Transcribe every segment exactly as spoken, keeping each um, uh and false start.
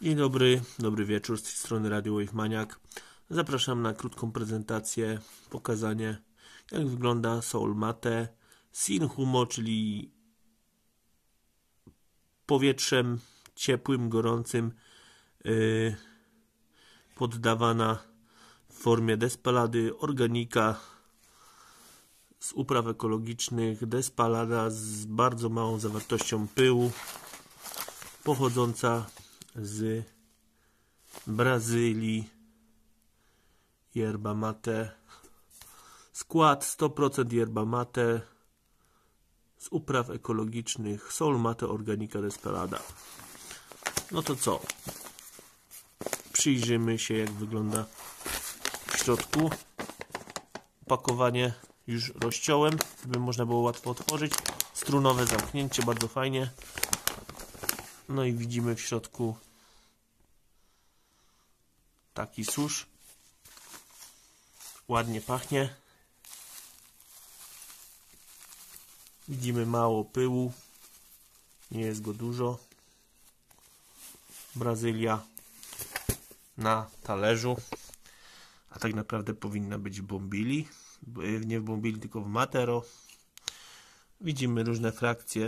Dzień dobry, dobry wieczór, z tej strony Radio Wave Maniak. Zapraszam na krótką prezentację, pokazanie, jak wygląda Soul Mate Sin Humo, czyli powietrzem ciepłym, gorącym, yy, poddawana w formie despalady organika z upraw ekologicznych, despalada z bardzo małą zawartością pyłu, pochodząca z Brazylii, yerba mate. Skład sto procent yerba mate z upraw ekologicznych, Soul Mate Organica Despalada. No to co? Przyjrzymy się, jak wygląda w środku. Opakowanie już rozciąłem, żeby można było łatwo otworzyć. Strunowe zamknięcie, bardzo fajnie. No i widzimy w środku taki susz. Ładnie pachnie. Widzimy mało pyłu. Nie jest go dużo. Brazylia na talerzu. A tak naprawdę powinna być w bombili. Nie w bombili, tylko w matero. Widzimy różne frakcje.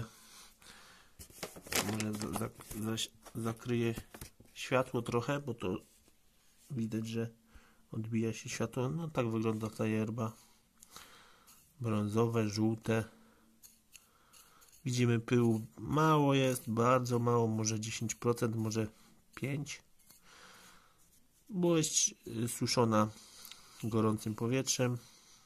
Może za, za, za, zakryję światło trochę, bo to widać, że odbija się światło. No tak wygląda ta yerba. Brązowe, żółte. Widzimy pyłu. Mało jest, bardzo mało, może dziesięć procent, może pięć procent. Bo jest suszona gorącym powietrzem,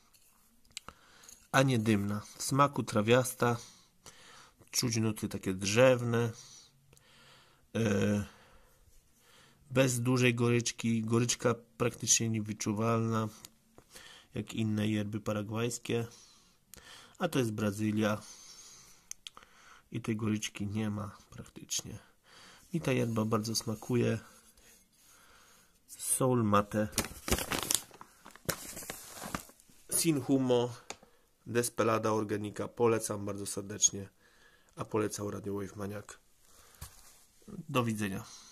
a nie dymna. W smaku trawiasta. Czuć nuty takie drzewne. Yy, bez dużej goryczki. Goryczka praktycznie niewyczuwalna, jak inne yerby paragwajskie. A to jest Brazylia. I tej goryczki nie ma praktycznie. I ta yerba bardzo smakuje. Soul Mate Sin Humo Despalada Organica. Polecam bardzo serdecznie. A polecał Radio Wave Maniak. Do widzenia.